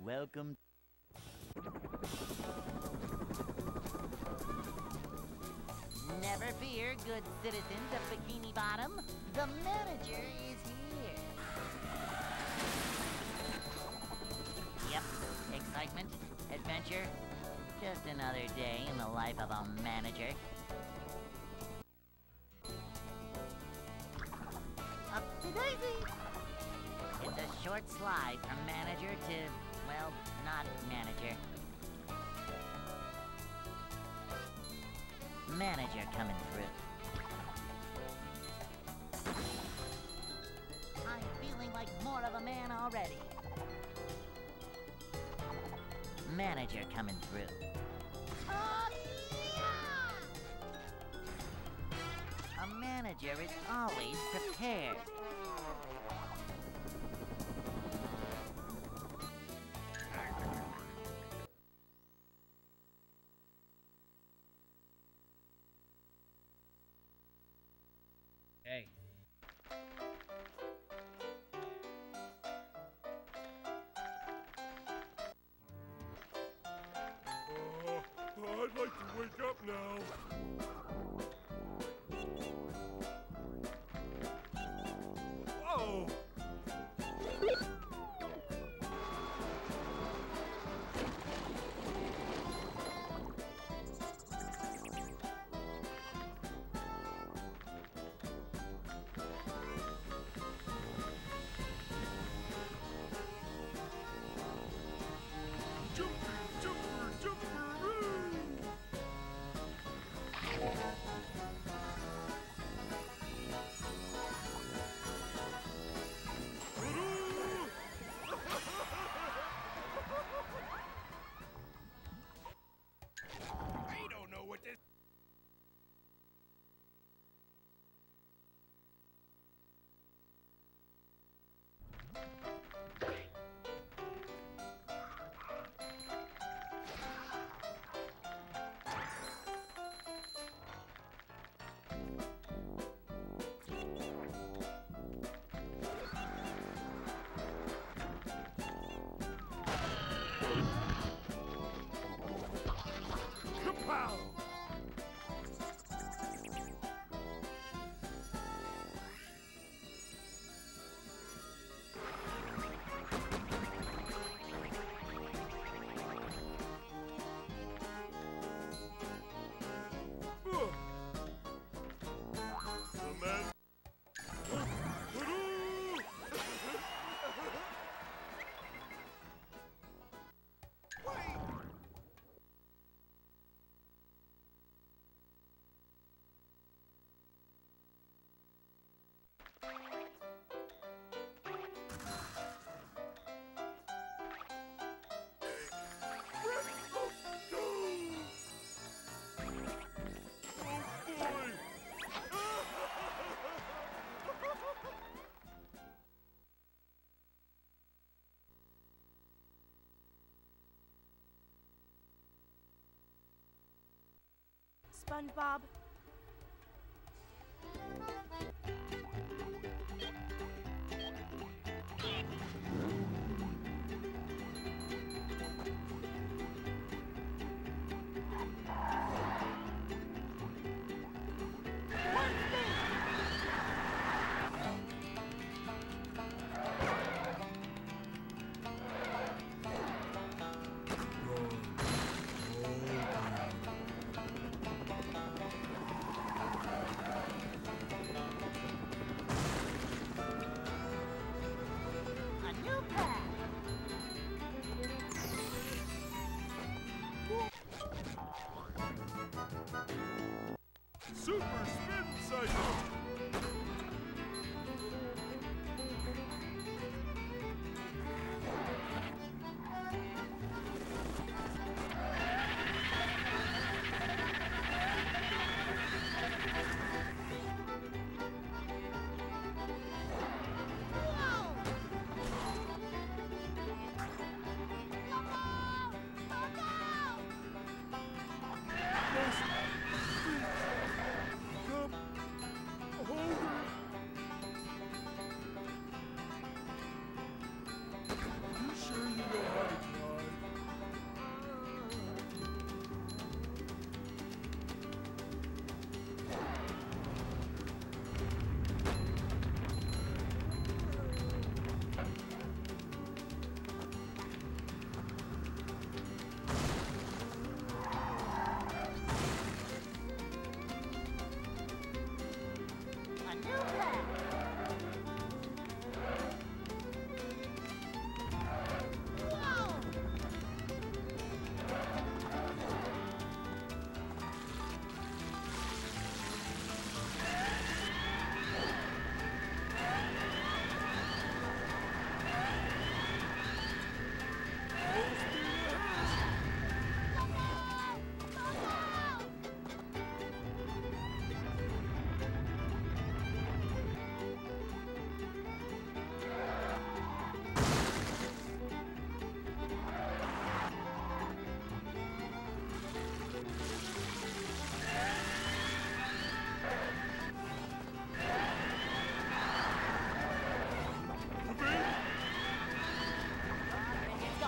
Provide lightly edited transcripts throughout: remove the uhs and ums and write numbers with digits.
welcome. Never fear, good citizens of Bikini Bottom. The manager is here. Yep, excitement, adventure. Just another day in the life of a manager. Up to Daisy! It's a short slide from manager to, well, not manager. Manager coming through. I'm feeling like more of a man already. Manager coming through. A manager is always prepared. Hey. I'd like to wake up now. Whoa! I don't know what this... Kapow! The man... SpongeBob.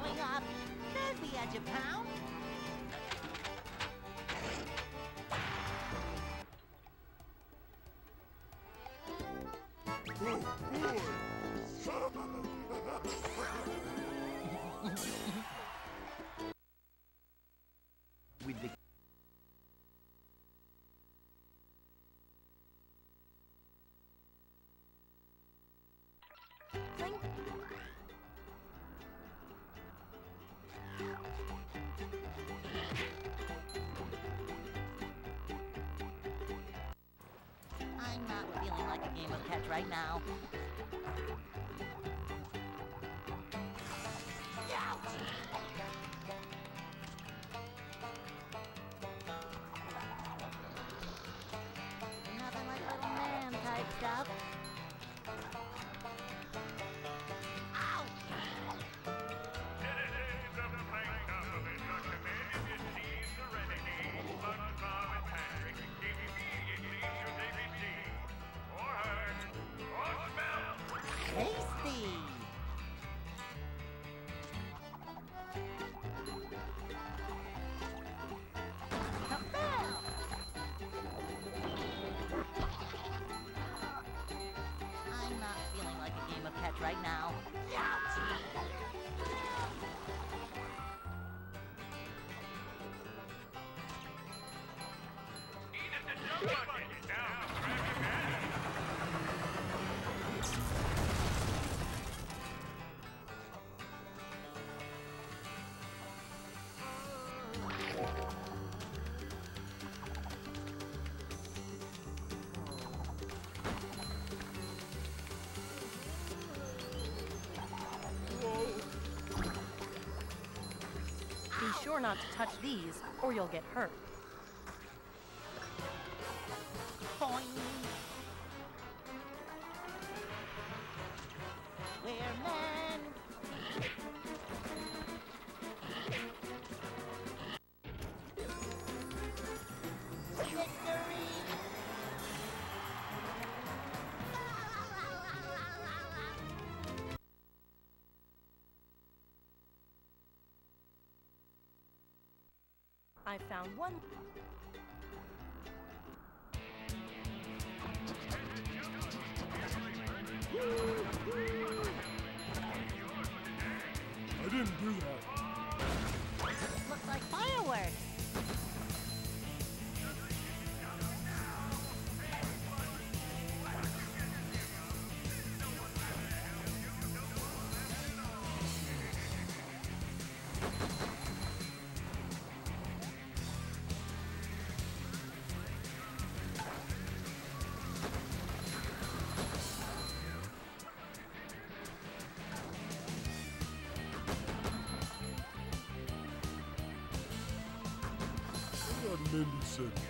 going up. There's the edge of town. Oh, boy! With the Clink. I'm not feeling like a game of catch right now. Nothing like little man type stuff. Ow! Citizens of the Plankton Village are commanded to seize serenity. SpongeBob and Patrick immediately should they be seen, or heard, or smelled. Tasty! Kabam! I'm not feeling like a game of catch right now. Edith the Jump Bucket. Now, grab your hat. Be sure not to touch these, or you'll get hurt. Boing! We're men! Victory! I found one. I didn't do that. Looks like fireworks! I thought Mindy said it.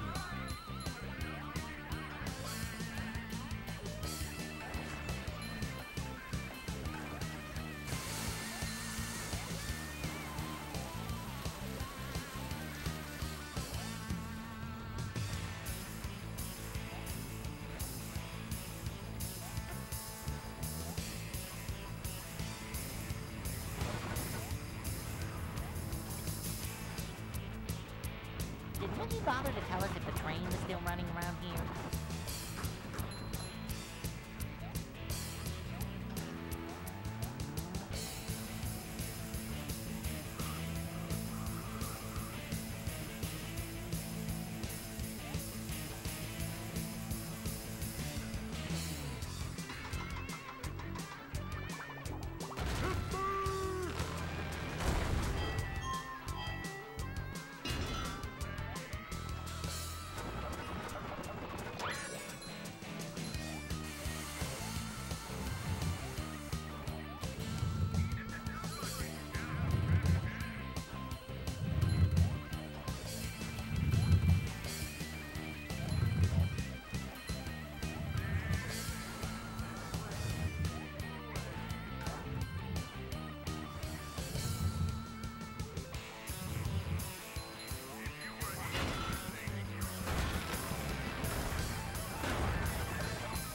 Did Minnie bother to tell us if the train was still running around here?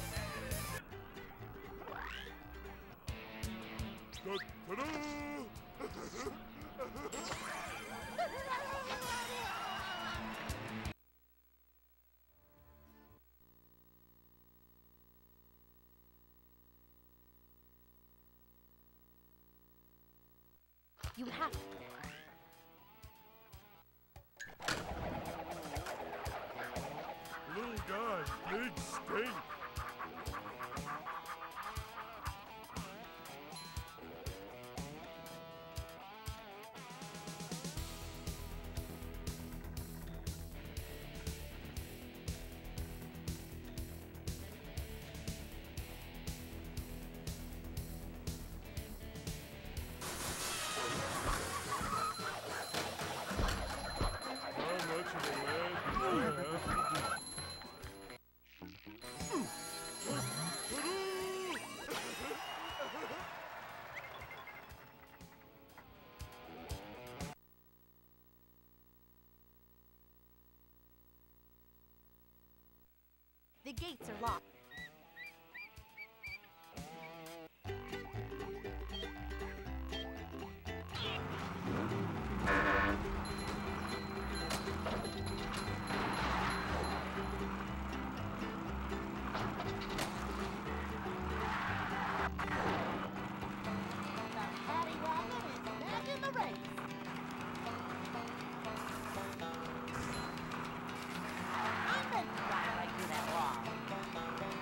Ta-da! You have to. Little guy, big stink. How much of a land do I have to do? The gates are locked. Paddy Wagon is back in the race. I meant to ride right through that wall.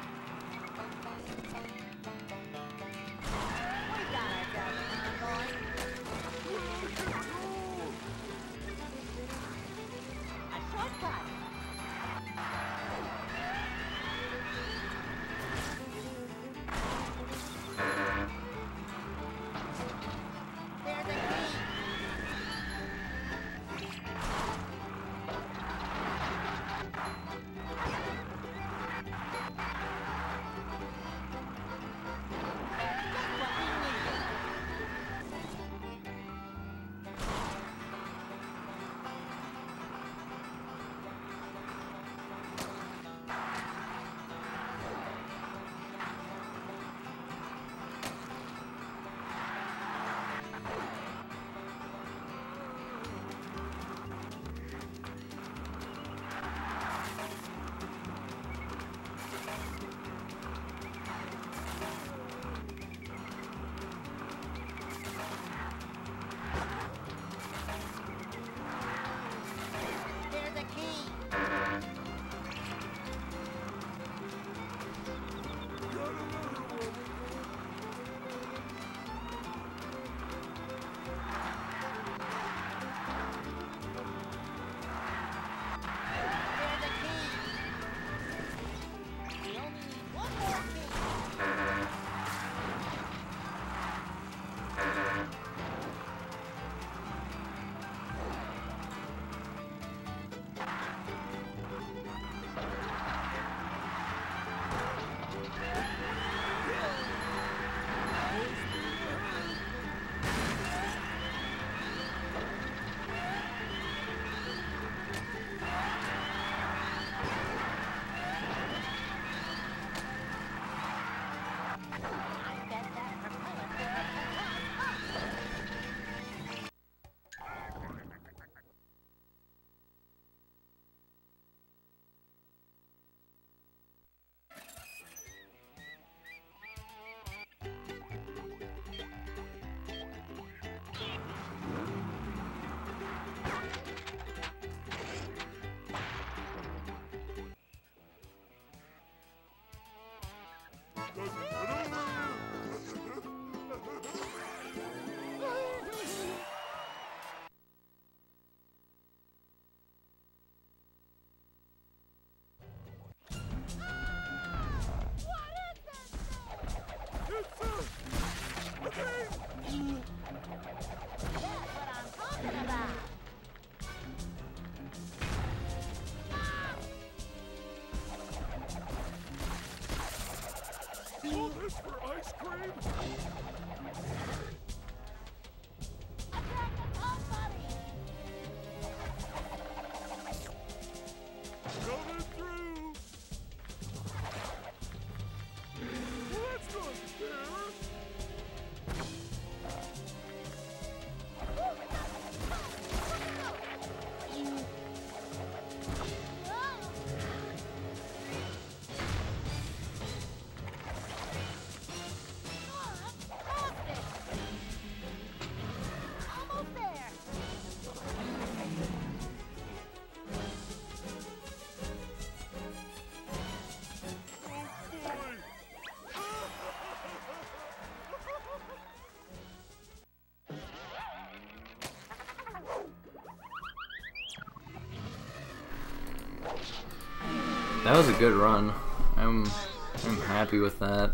that was a good run. I'm happy with that.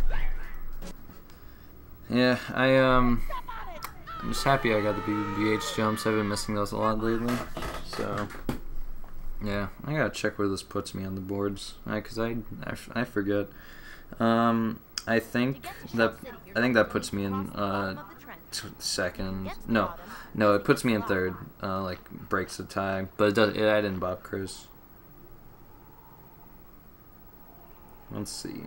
Yeah, I'm just happy I got the BH jumps. I've been missing those a lot lately. So yeah, I gotta check where this puts me on the boards, cause I forget. I think that puts me in second. No, it puts me in third. Like breaks the tie, but I didn't bop Chris. Let's see.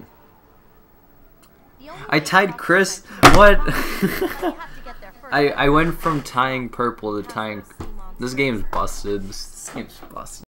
I tied Chris. What? I went from tying purple to tying. This game's busted. This game's busted.